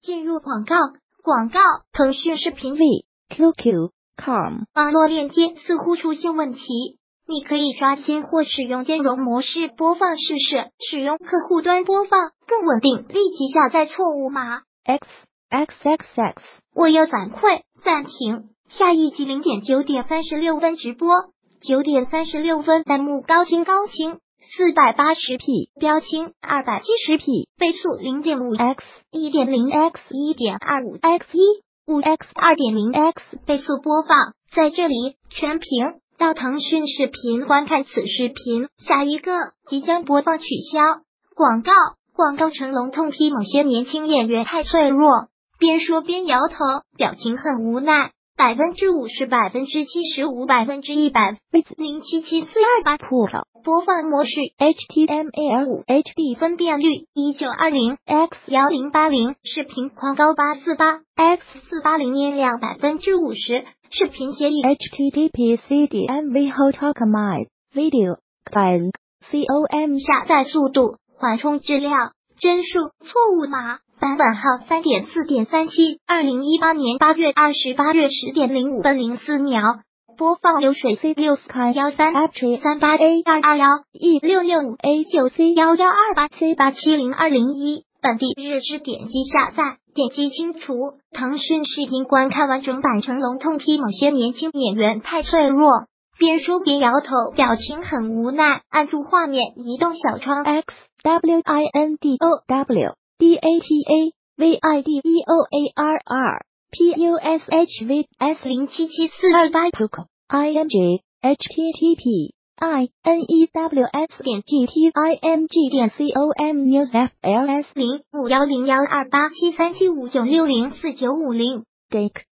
进入广告。腾讯视频 QQ.com 网络链接似乎出现问题，你可以刷新或使用兼容模式播放试试，使用客户端播放更稳定。立即下载错误码。 XXXX 我要反馈，暂停。下一集9点36分直播，9点36分弹幕高清480p， 标清270p， 倍速 0.5x 1.0x 1.25x 5x 2.0x 倍速播放。在这里全屏到腾讯视频观看此视频。下一个即将播放取消。广告成龙痛批某些年轻演员太脆弱，边说边摇头，表情很无奈。50%、75%、100%。0774288 Pro 播放模式 HTML5 HD 分辨率 1920 x 1080，视频框高848 x 480，音量 50%， 视频协议 HTTP CDMV Hotocomized Video Client COM 下载速度、缓冲质量、帧数、错误码。版本号 3.4.37 2018年8月28日10点05分04秒。播放流水 C6 Sky 13 Aptry 38A 221 E665A 9C 1128 C870 201。本地日志点击下载，点击清除。腾讯视频观看完整版。成龙痛批某些年轻演员太脆弱，边说边摇头，表情很无奈。按住画面移动小窗 XWINDOW DATA VIDEOARR PUSHV S077428 Pro IMG HTTP INEWS.GTIMG.com News FLS 051012873759604950。 Dick